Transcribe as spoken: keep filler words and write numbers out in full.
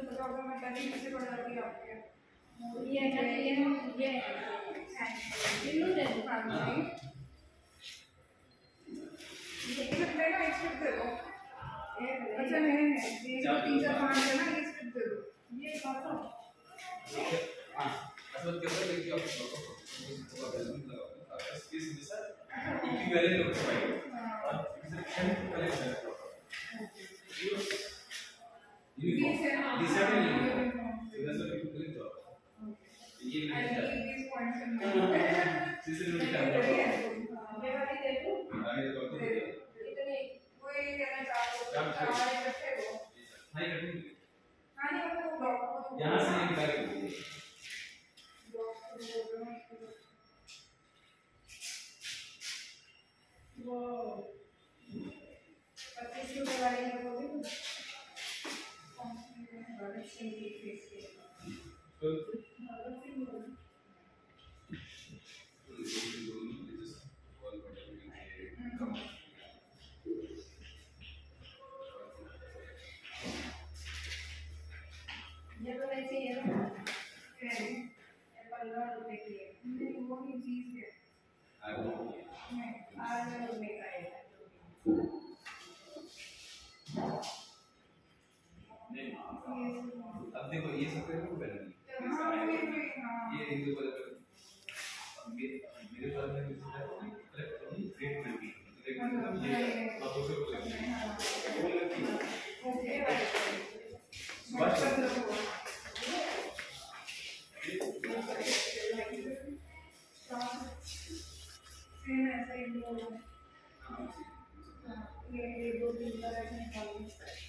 पता होगा मैं पहले ही से पढ़ाती हूँ आपके ये है ये ये बिल्लू दे दो ये सकते हैं ना स्क्रिप्ट दे दो अच्छा नहीं नहीं ये जो तीन चार पाँच है ना ये स्क्रिप्ट दे दो ये काटो हाँ असल कैसे देखिए आप इसको बैलेंस लगाओ स्पेस में सर इक्विवेलेंट होता है और इसे कैसे करेक्ट है यूनिफॉर्म डिसाइड नहीं सीधा सा इक्विवेलेंट हो ये I need this points in my सीधे लोग क्या ये वाली दे दो आगे देखो इतने कोई कहना चाहो क्या हमारे बच्चे को हां ये करेंगे हां ये वो ब्लॉक यहां से एक बैग वो पच्चीस रुपए वाली है वो भी भगत सिंह की फेस के भगत सिंह ये तो ऐसे ही है ना पंद्रह रुपए की है नहीं वो ही चीज है नहीं आज रुपए का है अब देखो ये सब करेंगे पहले ये हिंदू पर मेरे पास में ट्रीटमेंट की ट्रीटमेंट ये आप उसे बोल सकते हैं बस सेम ऐसा ही बोल रहा है ये दो तीन तरह के निकालने